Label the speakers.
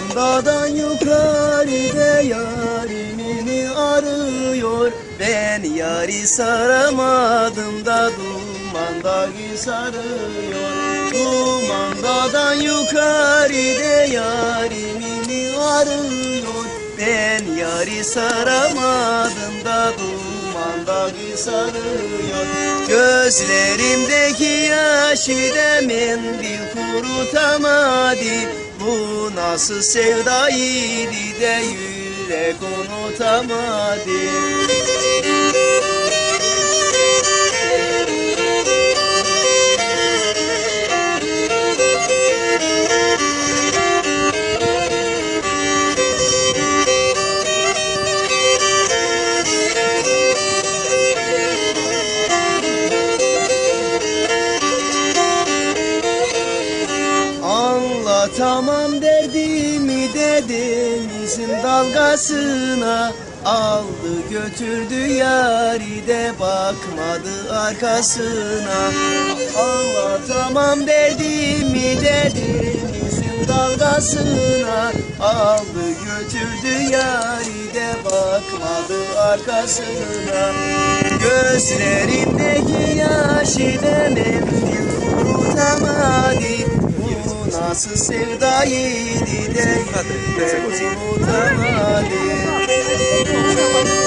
Speaker 1: Dağdan yukarıda yarimini arıyor. Ben yari saramadım da duman dağı sarıyor. Duman dağdan yukarıda yarimini arıyor. Ben yari saramadım da duman dağı sarıyor. Gözlerimdeki yaşı da mendil kurutamadı. Bu nasıl sevdaydı de yürek unutamadı. Anlatamam derdimi de denizin dalgasına. Aldı götürdü yari de bakmadı arkasına. Anlatamam derdimi de denizin dalgasına. Aldı götürdü yari de bakmadı arkasına. Gözlerimdeki yaşı da mendil kurutamadı. Nasıl sevdaydı de unutamadı.